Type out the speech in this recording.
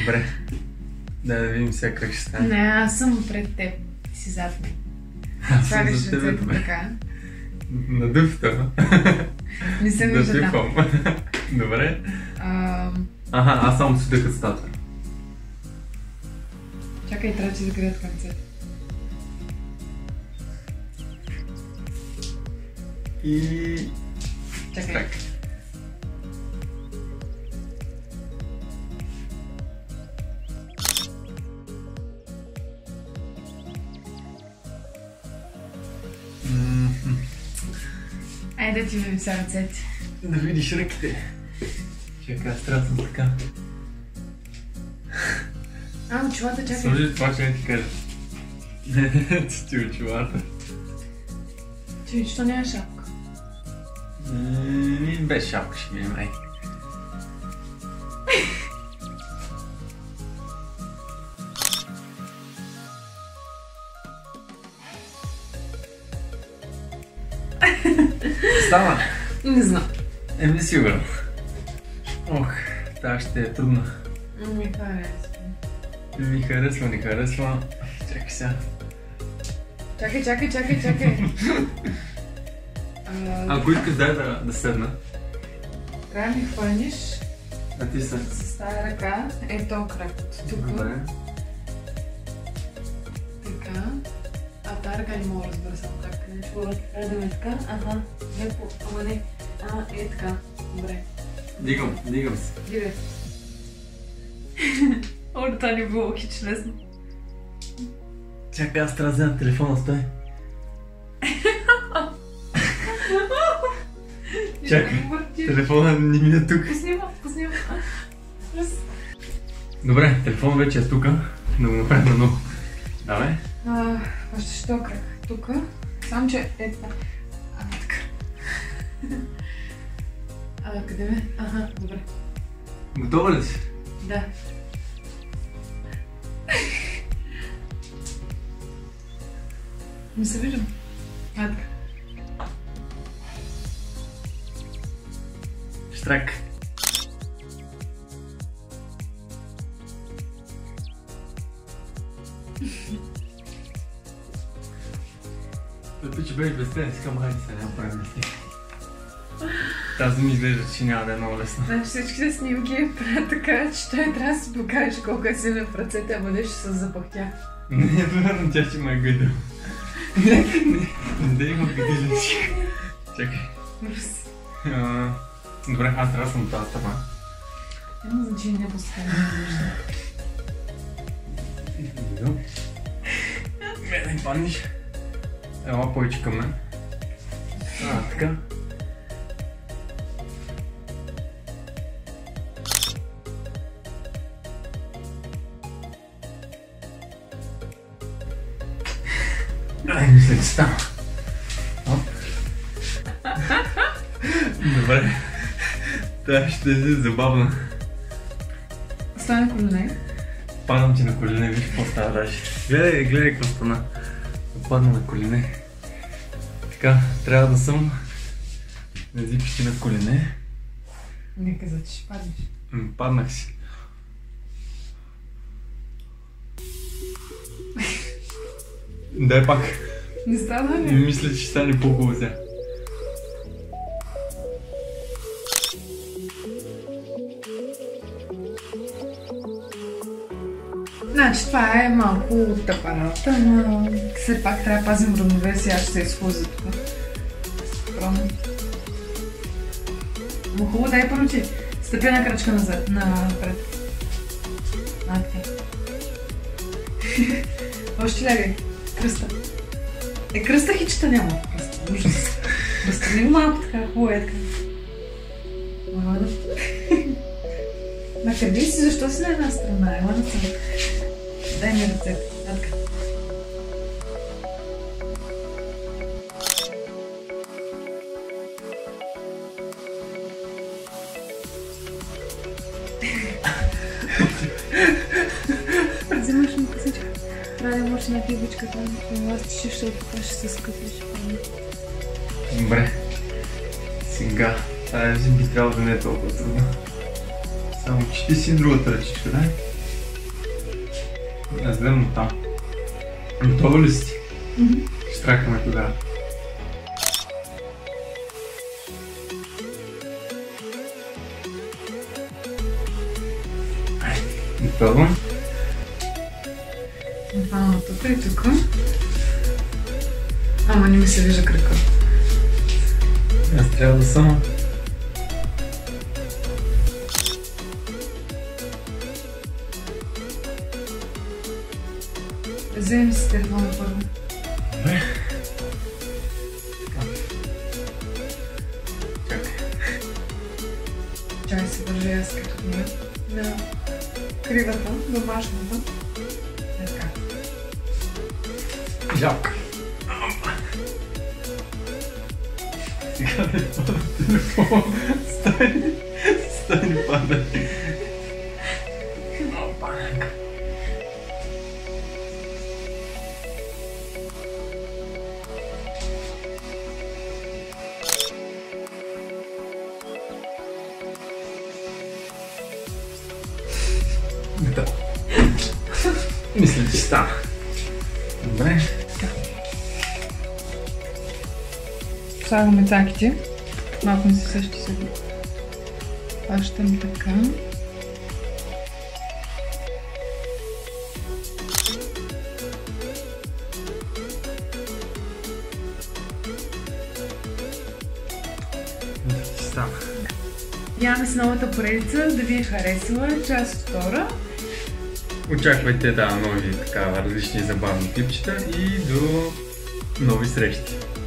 Добре. Да видим сега как ще стане. Не, аз съм пред теб. Ти си зад мен. Слагаш ръцете така. Надъв това. Не се вижда там. Добре. Аз само си дъха стата. Чакай, трябва да си закрият концерт. И... Чакай. Так. Айде да ти видим са ръцете. Да видиш ръките. Чакай, аз трябва да съм така. Очилата, чакай. Сложи това, ще не ти кажа. Не, ти очилата. Че, що няма шапка? Без шапка ще ми май. Става? Не знам. Не сигурно. Ох, тази ще е трудна. Ми харесва. Ми харесва, не харесва. Чакай сега. Чакай. Ако искаш, дай да седна. Трябва да ми хванеш А ти са. с тая ръка. Ето крак. Тук. Добре. Така. А тая ръка не мога да разбера само как. Човек трябва да ме така. Леко. Ама не. Е така. Добре. Дигам се. Дире. Това не било хич лесно. Чакай, аз трябва да взема телефона, стой. Чакай, телефона не ми е тук. Поснима. Добре, телефон вече е тук. Да го направим на ново. Давай. Още що крак? Тук. Само че е това. Така. Къде ме? Добре. Готова ли си? Да. Не се виждам. Така. Штрак. Предпи, че беше без тебе, искам хайде се, няма правим мисли. Тази ми изглежда, че няма да е много лесно. Значи всичките снимки правят така, че той трябва да си покаже колко е силен в ръцете, ама нещо се запахтя. Не е верно, тя ще ме е гъдил. Не, да има гъдилечка. Чакай. Добре, аз трябва да съм от тази страна. Няма значение по страна. Да ми паднеш. Ела повече към мен. Така. Мисля, че става. Добре. Тя ще е забавна. Стане колене. Падам ти на колене, виж какво става даже. Гледай какво стана. Падна на колене. Така, трябва да съм на зипищи на колене. Не каза, че ще паднеш. Паднах си. Дай пак. Не стана ли? Мисля, че ще стане по-хубаво сега. Значи това е малко тъпа работа, но все пак трябва да пазим равновесие, аз ще се изхлузя тук. Но хубаво, дай първо ти. Стъпи една крачка назад, напред. Така. Още лягай. Кръста. Кръста хичета няма. Кръста, ужас. Разтърни малко така, хубаво е така. Накъде си? Защо си на една страна? Ела на цена. Дай ми ръцете. Така. Взимаш ми косичка. Трябва да имаш някакви бичката. Това ще ще се скъпиш. Добре. Сега. Тази би трябвало да не е толкова трудно. Само че ти си другата ръчичка, да? Аз гледам там. Готова ли си? Ще тракаме тогава. Готово. Ваното е тук. Ама не ми се вижда крака. Аз трябва да съм. Вземи си телефона първо. Добре. Чакай. Чай се държа аз като нея. На кривата, домашната. Така. Жалко. Сега не пада телефон. Стани пада. Опа. Да. Мисля, че стана. Добре. Слагаме цаките. Малко ми се същи се пащам така. Мисля, че стана. Яваме с новата поредица, да ви е харесала, част втора. Очаквайте нови различни забавни клипчета и до нови срещи.